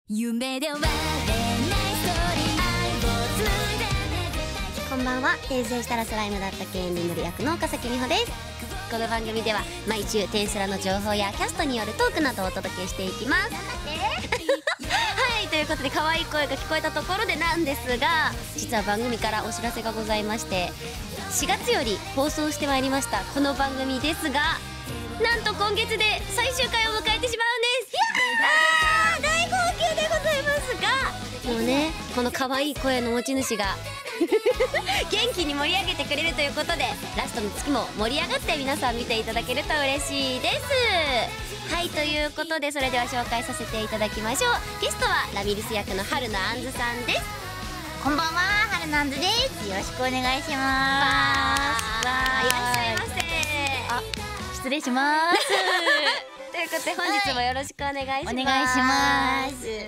夢で終われないストーリーこんばんは。転生したらスライムだったケンリムル役の岡崎美穂です。この番組では毎週転スラの情報やキャストによるトークなどをお届けしていきます。はい、ということで可愛い声が聞こえたところでなんですが、実は番組からお知らせがございまして、4月より放送してまいりましたこの番組ですが、なんと今月で最終回を迎えてしまうんです。大号泣でございますが、もうね、この可愛い声の持ち主が元気に盛り上げてくれるということで、ラストの月も盛り上がって皆さん見ていただけると嬉しいです。はい、ということでそれでは紹介させていただきましょう。ゲストはラミリス役の春野杏さんです。 こんばんは、春野杏です。よろしくお願いします。 いらっしゃいませ。 失礼しますということで本日もよろしくお願いします。 お願いします。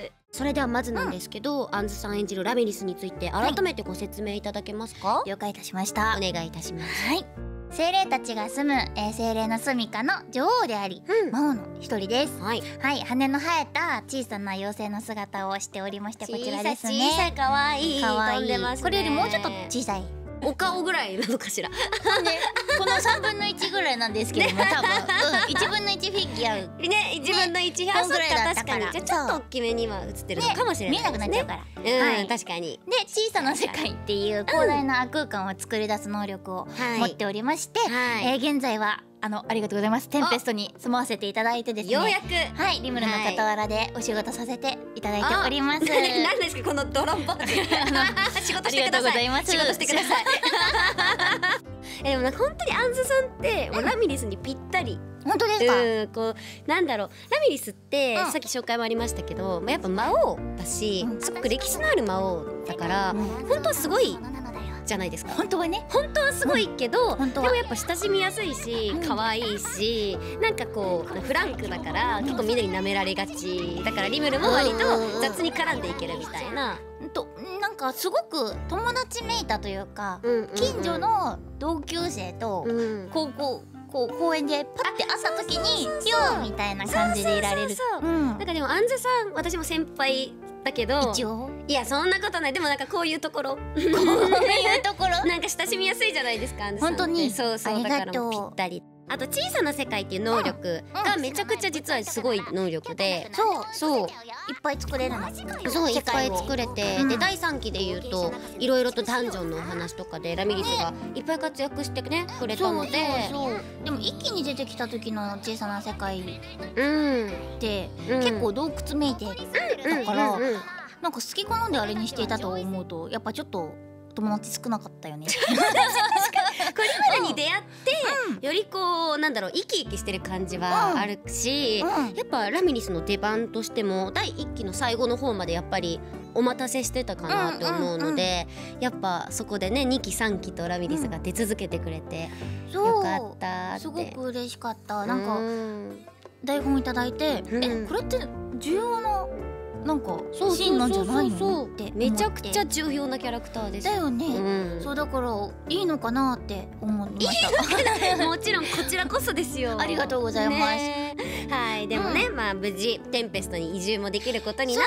それではまずなんですけど、杏さん演じるラミリスについて改めてご説明いただけますか？ 了解いたしました。 お願いいたします。 はい。精霊たちが住む、精霊の住処の女王であり、魔王の一人です。 はい。 はい、羽の生えた小さな妖精の姿をしておりまして、こちらですね。 小さい可愛い。 可愛い。 飛んでますね。 これよりもうちょっと小さい。 お顔ぐらいなのかしら。 ね、この3分の1ぐらいなんですけども、多分、1分の1フィギュアね、1分の1、あ、そっか、確かに。じゃあちょっと大きめには映ってるのかもしれないですね。 見えなくなっちゃうから。 うん、確かに。 で、小さな世界っていう広大な空間を作り出す能力を持っておりまして、現在はありがとうございます。テンペストに住まわせていただいてですね。 ようやく。 はい、リムルの傍らでお仕事させていただいております。 何ですかこのドロンボー仕事してください。仕事してください。でも本当に杏さんってもうラミリスにぴったり。 本当ですか？ こうなんだろう、ラミリスってさっき紹介もありましたけど、やっぱ魔王だし、すごく歴史のある魔王だから本当はすごいじゃないですか。 本当はね、 本当はすごいけど、でもやっぱ親しみやすいし可愛いし、なんかこうフランクだから結構みんなに舐められがちだから、リムルも割と雑に絡んでいけるみたいな。 なんかすごく友達めいたというか、近所の同級生と公園でパッて会った時にピューみたいな感じでいられる。 なんかでも杏さん、私も先輩だけど、 一応いやそんなことない。でもなんかこういうところなんか親しみやすいじゃないですか、杏さんって。 本当にそうそう、だからもうぴったり。あと小さな世界っていう能力がめちゃくちゃ実はすごい能力で、そういっぱい作れるの。 そう、いっぱい作れて、で第3期でいうといろいろとダンジョンのお話とかでラミリスがいっぱい活躍してねくれたので、 でも一気に出てきた時の小さな世界って結構洞窟めいてだから、なんか好き好んであれにしていたと思うとやっぱちょっと友達少なかったよね。 これまでに出会ってよりこうなんだろう、生き生きしてる感じはあるし、やっぱラミリスの出番としても第1期の最後の方までやっぱりお待たせしてたかなって思うので、やっぱそこでね2期3期とラミリスが出続けてくれてよかったって。 すごく嬉しかった。なんか台本いただいて、これって重要ななんかシーンなんじゃないのってめちゃくちゃ重要なキャラクターですだよね。そうだからいいのかなって思いました。 もちろんこちらこそですよ。 ありがとうございます。 はい、でもね、まあ無事テンペストに移住もできることになった。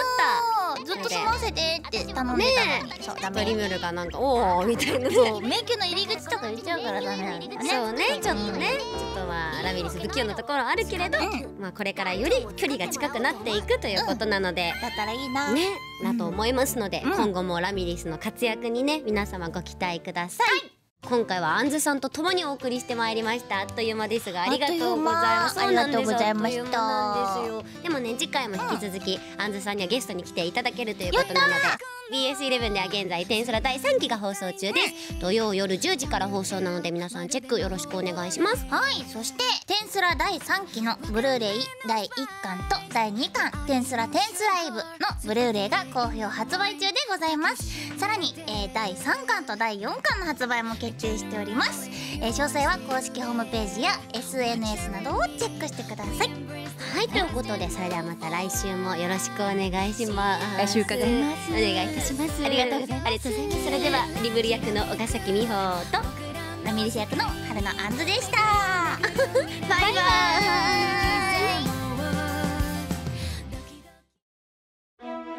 ずっと住まわせてって頼んでたのに、そうダメ。 リムルがなんかおーみたいな。 そう、迷宮の入り口とか言っちゃうからダメなんだよね。 そうね、ちょっとまあラミリス不器用なところあるけれど、まあこれからより距離が近くなっていくということなので、 だったらいいなね、だと思いますので、今後もラミリスの活躍にね皆様ご期待ください。今回は杏さんと共にお送りしてまいりました。あっという間ですがありがとうございます。 ありがとうございました。 でもね、次回も引き続き杏さんにはゲストに来ていただけるということなので、BS11 では現在転スラ第3期が放送中です。土曜夜10時から放送なので皆さんチェックよろしくお願いします。 はい、そして転スラ第3期のブルーレイ第1巻と第2巻転スラライブのブルーレイが好評発売中でございます。さらに、第3巻と第4巻の発売も決定しております。詳細は公式ホームページや SNS などをチェックしてください。 はい、ということでそれではまた来週もよろしくお願いします。 来週伺います。 お願いいたします。 ありがとうございます。 それではリムル役の岡崎美穂とラミリス役の春野杏でした。バイバーイ。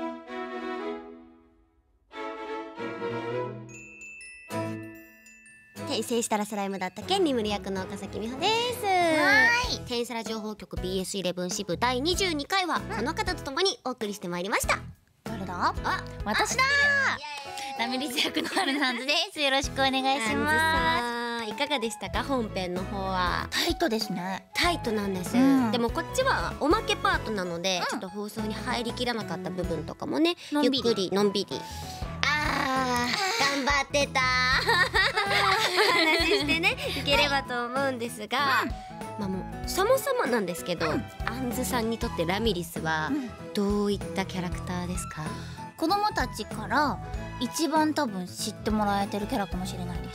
転生したらスライムだった件リムル役の岡崎美穂です。転スラ情報局 BS11 支部第22回はこの方と共にお送りしてまいりました。 誰だ？私だー。ラミリス役の春菜です。よろしくお願いします。 いかがでしたか？本編の方はタイトですね。 タイトなんです、でもこっちはおまけパートなので、ちょっと放送に入りきらなかった部分とかもね、ゆっくりのんびり頑張ってた話してねいければと思うんですが、まあもうそもそもなんですけど、あんずさんにとってラミリスはどういったキャラクターですか？ 子供たちから一番多分知ってもらえてるキャラかもしれないです。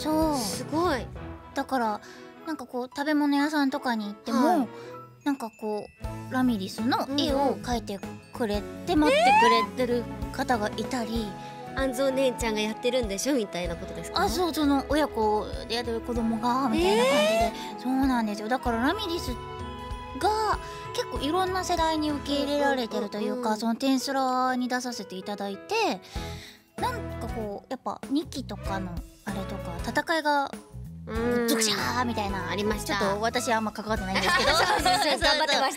そう、 すごい。 だからなんかこう食べ物屋さんとかに行っても、なんかこうラミリスの絵を描いてくれて待ってくれてる方がいたり、 あんずお姉ちゃんがやってるんでしょみたいなことですか？ そう、その親子でやってる子供がみたいな感じで、そうなんですよ。だからラミリスが結構いろんな世代に受け入れられてるというか、そのテンスラに出させていただいて、なんかこうやっぱ2期とかのあれとか戦いがゾクシャーみたいなありました。 ちょっと私はあんま関わってないんですけど頑張ってました。そうなんです。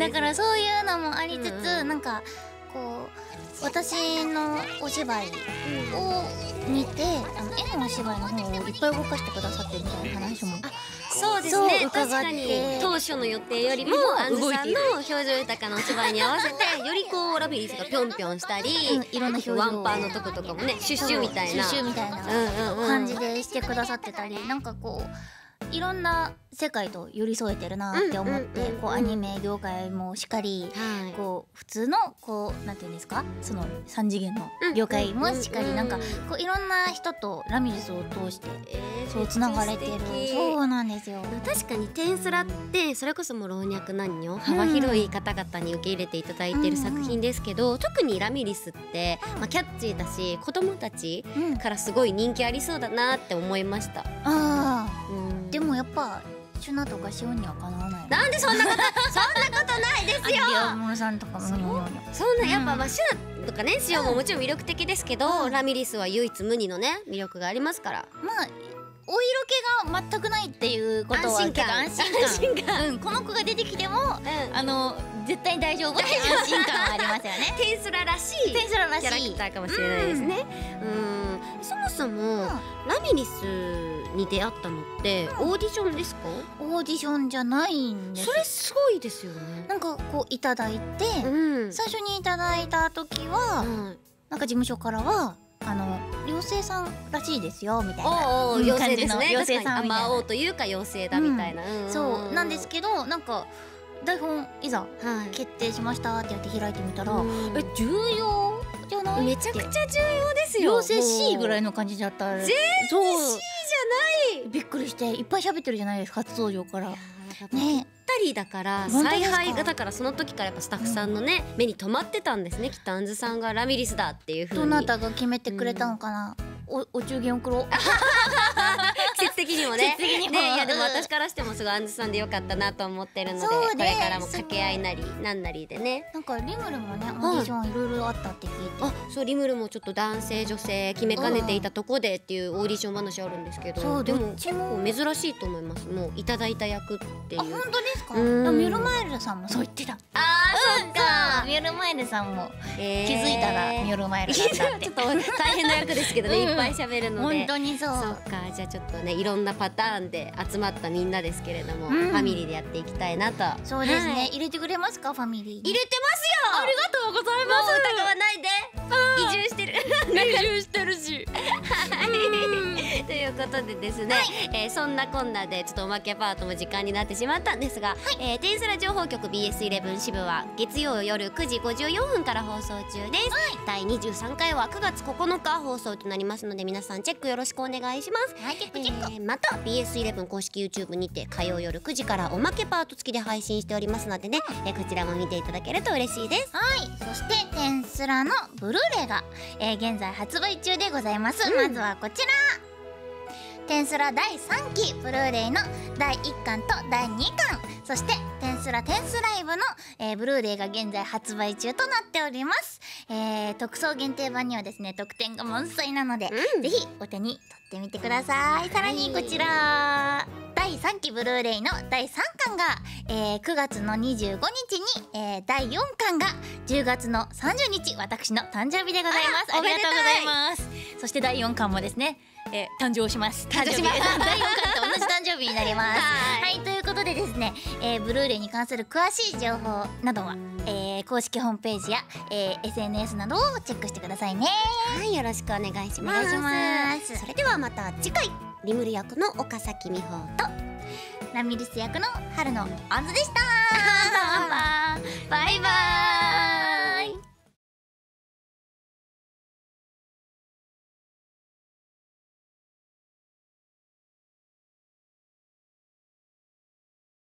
だからそういうのもありつつ、なんかこう私のお芝居を見て、絵のお芝居の方をいっぱい動かしてくださってるみたいな話もそうですね、 伺って確かに当初の予定よりもあんずさんの表情豊かなお芝居に合わせてよりこうラミリスがぴょんぴょんしたり、 いろんな表情、 ワンパンのとことかもねシュッシュみたいな感じでしてくださってたり、なんかこういろんな世界と寄り添えてるなって思って、こうアニメ業界もしっかり、こう普通のこうなんていうんですか、その3次元の業界もしっかり、なんかこういろんな人とラミリスを通してそうつながれてる。そうなんですよ。 確かにテンスラってそれこそもう老若男女幅広い方々に受け入れていただいている作品ですけど、特にラミリスって、キャッチーだし子供たちからすごい人気ありそうだなって思いました。 でもやっぱシュナとかシオンにはかなわない。 なんでそんなことないですよ。 ビアモルさんとかもそんなやっぱシュナとかねシオンももちろん魅力的ですけど、ラミリスは唯一無二のね魅力がありますから。 お色気が全くないっていうことは安心感、この子が出てきても絶対大丈夫って安心感はありますよね。 テンスラらしいキャラクターかもしれないですね。そもそもラミリスに出会ったのってオーディションですか？ オーディションじゃないんです。 それすごいですよね。 なんかこういただいて、最初にいただいた時は、なんか事務所からは妖精さんらしいですよみたいな妖精ですね。 妖精さんみたいな、 魔王というか妖精だみたいな、 そうなんですけど、なんか台本いざ決定しましたってやって開いてみたら、重要じゃない？ めちゃくちゃ重要ですよ。 妖精 C ぐらいの感じだった。 全然 C じゃない。 びっくりしていっぱい喋ってるじゃないですか、初登場からね。 2人だから采配がだからその時からやっぱスタッフさんのね目に留まってたんですね、きっとあんずさんがラミリスだっていう風に。 どなたが決めてくれたのかな。お中元送ろう。 季節的にもね。いやでも私からしてもすごいあんずさんでよかったなと思ってるので、これからも掛け合いなりなんなりでね。 なんかリムルもねオーディションいろいろあったって聞いて。 そうリムルもちょっと男性女性決めかねていたとこでっていうオーディション話あるんですけど、でも結構珍しいと思います。もういただいた役っていう。 本当ですか？ミュルマイルさんもそう言ってた。そっか。ミュルマイルさんも気づいたらミュルマイルだったって。 ちょっと大変な役ですけどね、いっぱい喋るので。 本当にそう。 そっか、じゃあちょっとねいろんなパターンで集まったみんなですけれども、ファミリーでやっていきたいなと。 そうですね。入れてくれますか、ファミリー？ 入れてますよ。 ありがとうございます。 もう疑わないで。移住してる。 移住してるし。 ということでですね、そんなこんなでちょっとおまけパートも時間になってしまったんですが、テンスラ情報局 BS11 支部は月曜夜9時54分から放送中です。第23回は9月9日放送となりますので、皆さんチェックよろしくお願いします。また BS11 公式 YouTube にて火曜夜9時からおまけパート付きで配信しておりますのでね、こちらも見ていただけると嬉しいです。 そしてテンスラのブルーレイが、現在発売中でございます。まずはこちら、 テンスラ第3期ブルーレイの第1巻と第2巻、そしてテンスライブの、ブルーレイが現在発売中となっております。特装限定版にはですね特典が満載なので、ぜひお手に取ってみてください。さらにこちら第3期ブルーレイの第3巻が、9月の25日に、第4巻が10月の30日私の誕生日でございます。ありがとうございます。そして第4巻もですね、誕生します。第4巻と同じ誕生日になります。はい、ということでですね、ブルーレイに関する詳しい情報などは、公式ホームページや、SNS などをチェックしてくださいね。 はい、よろしくお願いします。 お願いします。 それではまた次回、リムル役の岡崎美穂とラミリス役の春野あんずでした。バイバイ。